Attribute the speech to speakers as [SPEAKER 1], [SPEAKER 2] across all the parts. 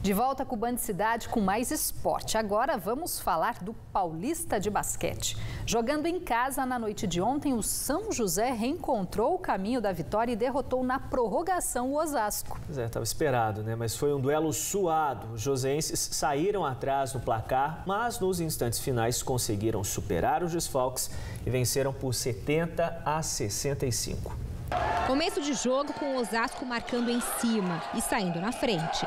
[SPEAKER 1] De volta com o Band Cidade com mais esporte. Agora vamos falar do Paulista de basquete. Jogando em casa na noite de ontem, o São José reencontrou o caminho da vitória e derrotou na prorrogação o Osasco.
[SPEAKER 2] Pois é, estava esperado, né? Mas foi um duelo suado. Os joseenses saíram atrás no placar, mas nos instantes finais conseguiram superar os desfalques e venceram por 70-65.
[SPEAKER 3] Começo de jogo com o Osasco marcando em cima e saindo na frente.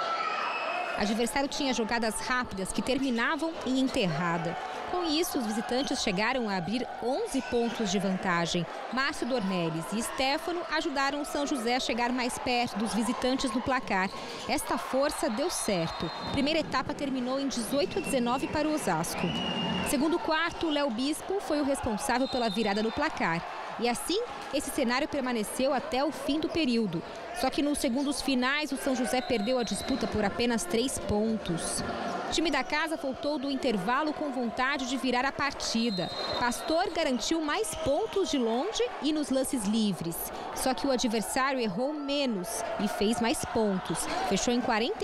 [SPEAKER 3] O adversário tinha jogadas rápidas que terminavam em enterrada. Com isso, os visitantes chegaram a abrir 11 pontos de vantagem. Márcio Dornelles e Stefano ajudaram o São José a chegar mais perto dos visitantes no placar. Esta força deu certo. Primeira etapa terminou em 18-19 para o Osasco. Segundo quarto, o Léo Bispo foi o responsável pela virada no placar. E assim, esse cenário permaneceu até o fim do período. Só que nos segundos finais, o São José perdeu a disputa por apenas 3 pontos. O time da casa voltou do intervalo com vontade de virar a partida. Pastor garantiu mais pontos de longe e nos lances livres. Só que o adversário errou menos e fez mais pontos. Fechou em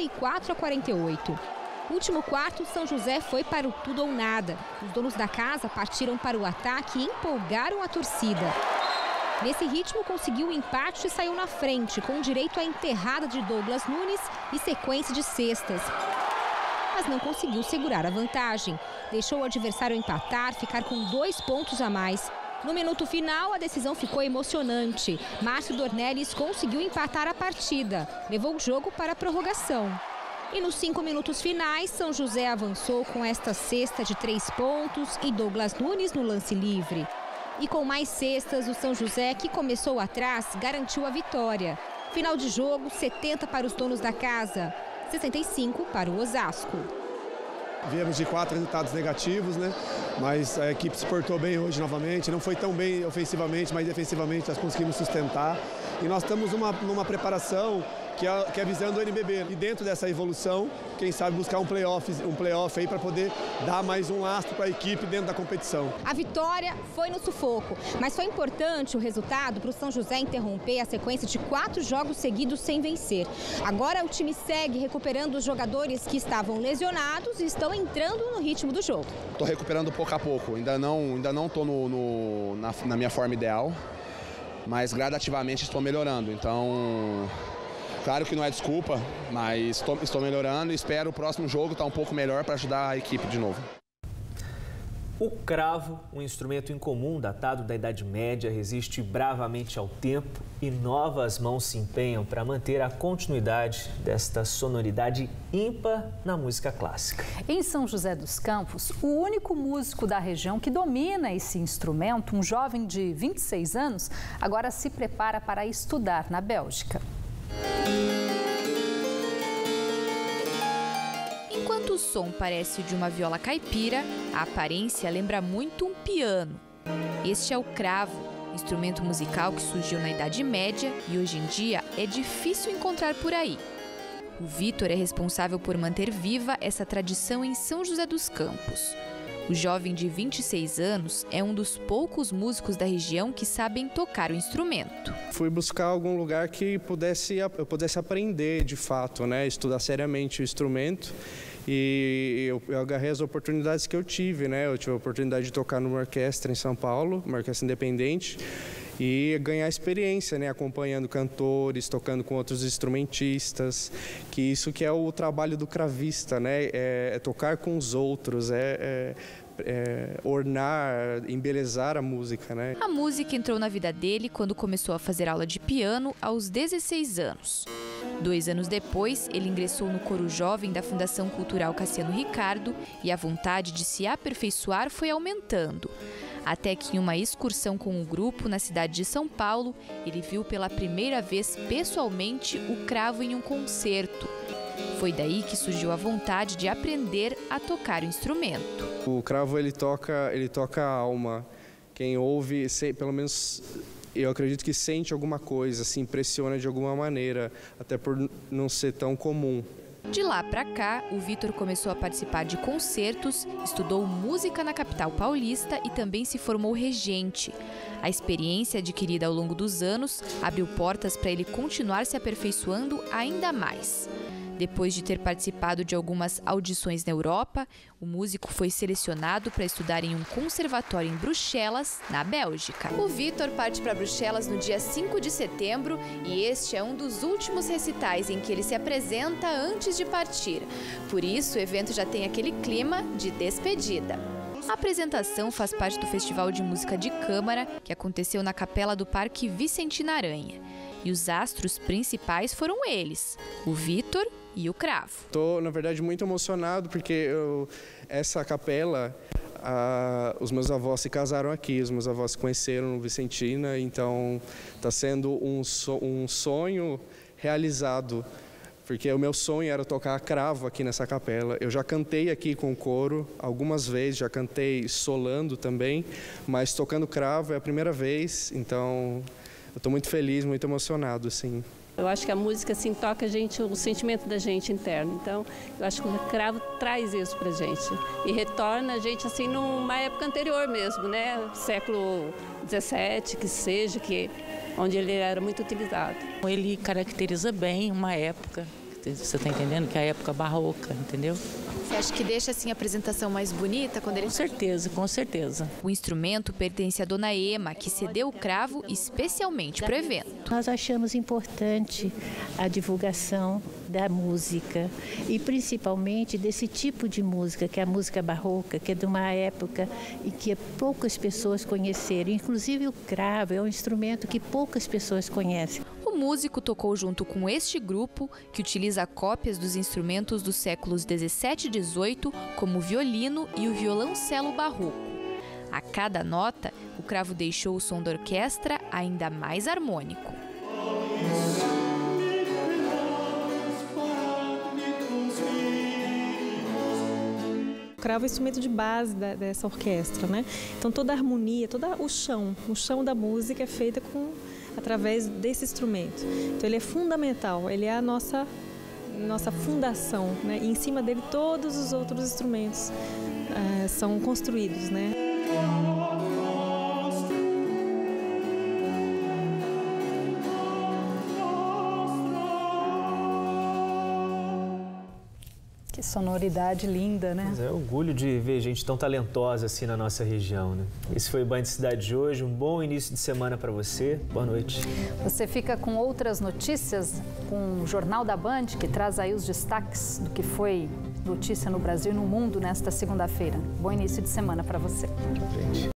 [SPEAKER 3] 44-48. No último quarto, São José foi para o tudo ou nada. Os donos da casa partiram para o ataque e empolgaram a torcida. Nesse ritmo, conseguiu o empate e saiu na frente, com direito à enterrada de Douglas Nunes e sequência de cestas. Mas não conseguiu segurar a vantagem. Deixou o adversário empatar, ficar com 2 pontos a mais. No minuto final, a decisão ficou emocionante. Márcio Dornelles conseguiu empatar a partida. Levou o jogo para a prorrogação. E nos 5 minutos finais, São José avançou com esta cesta de 3 pontos e Douglas Nunes no lance livre. E com mais cestas, o São José, que começou atrás, garantiu a vitória. Final de jogo, 70 para os donos da casa, 65 para o Osasco.
[SPEAKER 4] Viemos de 4 resultados negativos, né? Mas a equipe se portou bem hoje novamente. Não foi tão bem ofensivamente, mas defensivamente nós conseguimos sustentar. E nós estamos numa preparação que é visando o NBB. E dentro dessa evolução, quem sabe buscar um playoff aí para poder dar mais um lastro para a equipe dentro da competição.
[SPEAKER 3] A vitória foi no sufoco, mas foi importante o resultado para o São José interromper a sequência de 4 jogos seguidos sem vencer. Agora o time segue recuperando os jogadores que estavam lesionados e estão entrando no ritmo do jogo.
[SPEAKER 5] Estou recuperando pouco a pouco, ainda não estou na minha forma ideal, mas gradativamente estou melhorando. Então, claro que não é desculpa, mas estou melhorando e espero o próximo jogo estar um pouco melhor para ajudar a equipe de novo.
[SPEAKER 2] O cravo, um instrumento incomum datado da Idade Média, resiste bravamente ao tempo e novas mãos se empenham para manter a continuidade desta sonoridade ímpar na música clássica.
[SPEAKER 1] Em São José dos Campos, o único músico da região que domina esse instrumento, um jovem de 26 anos, agora se prepara para estudar na Bélgica.
[SPEAKER 6] Enquanto o som parece de uma viola caipira, a aparência lembra muito um piano. Este é o cravo, instrumento musical que surgiu na Idade Média e hoje em dia é difícil encontrar por aí. O Vitor é responsável por manter viva essa tradição em São José dos Campos. O jovem de 26 anos é um dos poucos músicos da região que sabem tocar o instrumento.
[SPEAKER 7] Fui buscar algum lugar que eu pudesse aprender de fato, né? Estudar seriamente o instrumento. E eu agarrei as oportunidades que eu tive, né? Eu tive a oportunidade de tocar numa orquestra em São Paulo, uma orquestra independente, e ganhar experiência, né? Acompanhando cantores, tocando com outros instrumentistas, que isso que é o trabalho do cravista, né? É tocar com os outros, ornar, embelezar a música, né?
[SPEAKER 6] A música entrou na vida dele quando começou a fazer aula de piano aos 16 anos. 2 anos depois, ele ingressou no coro jovem da Fundação Cultural Cassiano Ricardo e a vontade de se aperfeiçoar foi aumentando. Até que em uma excursão com o grupo na cidade de São Paulo, ele viu pela primeira vez pessoalmente o cravo em um concerto. Foi daí que surgiu a vontade de aprender a tocar o instrumento.
[SPEAKER 7] O cravo ele toca a alma. Quem ouve, pelo menos eu acredito que sente alguma coisa, se impressiona de alguma maneira, até por não ser tão comum.
[SPEAKER 6] De lá para cá, o Vitor começou a participar de concertos, estudou música na capital paulista e também se formou regente. A experiência adquirida ao longo dos anos abriu portas para ele continuar se aperfeiçoando ainda mais. Depois de ter participado de algumas audições na Europa, o músico foi selecionado para estudar em um conservatório em Bruxelas, na Bélgica. O Vitor parte para Bruxelas no dia 5 de setembro e este é um dos últimos recitais em que ele se apresenta antes de partir. Por isso, o evento já tem aquele clima de despedida. A apresentação faz parte do Festival de Música de Câmara, que aconteceu na Capela do Parque Vicentina Aranha. E os astros principais foram eles, o Vitor e o Cravo.
[SPEAKER 7] Estou, na verdade, muito emocionado porque essa capela, os meus avós se casaram aqui, os meus avós se conheceram no Vicentina, então está sendo um sonho realizado. Porque o meu sonho era tocar cravo aqui nessa capela. Eu já cantei aqui com o coro algumas vezes, já cantei solando também, mas tocando cravo é a primeira vez, então eu estou muito feliz, muito emocionado, assim.
[SPEAKER 8] Eu acho que a música assim toca a gente, o sentimento da gente interno. Então, eu acho que o cravo traz isso pra gente e retorna a gente assim numa época anterior mesmo, né? Século XVII, que seja, onde ele era muito utilizado.
[SPEAKER 9] Ele caracteriza bem uma época. Você está entendendo? Que é a época barroca, entendeu?
[SPEAKER 6] Você acha que deixa assim a apresentação mais bonita quando ele...
[SPEAKER 9] Com certeza, com certeza.
[SPEAKER 6] O instrumento pertence à dona Ema, que cedeu o cravo especialmente para o evento.
[SPEAKER 10] Nós achamos importante a divulgação da música e principalmente desse tipo de música, que é a música barroca, que é de uma época em que poucas pessoas conheceram. Inclusive o cravo é um instrumento que poucas pessoas conhecem.
[SPEAKER 6] O músico tocou junto com este grupo, que utiliza cópias dos instrumentos dos séculos 17 e 18, como o violino e o violoncelo barroco. A cada nota, o cravo deixou o som da orquestra ainda mais harmônico.
[SPEAKER 11] O cravo é o instrumento de base dessa orquestra, né? Então toda a harmonia, todo o chão da música é feita através desse instrumento. Então ele é fundamental, ele é a nossa fundação, né? E em cima dele todos os outros instrumentos são construídos, né?
[SPEAKER 1] Que sonoridade linda, né?
[SPEAKER 2] Mas é orgulho de ver gente tão talentosa assim na nossa região, né? Esse foi o Banho de Cidade de hoje. Um bom início de semana para você. Boa noite.
[SPEAKER 1] Você fica com outras notícias com o Jornal da Band, que traz aí os destaques do que foi notícia no Brasil e no mundo nesta segunda-feira. Bom início de semana para você.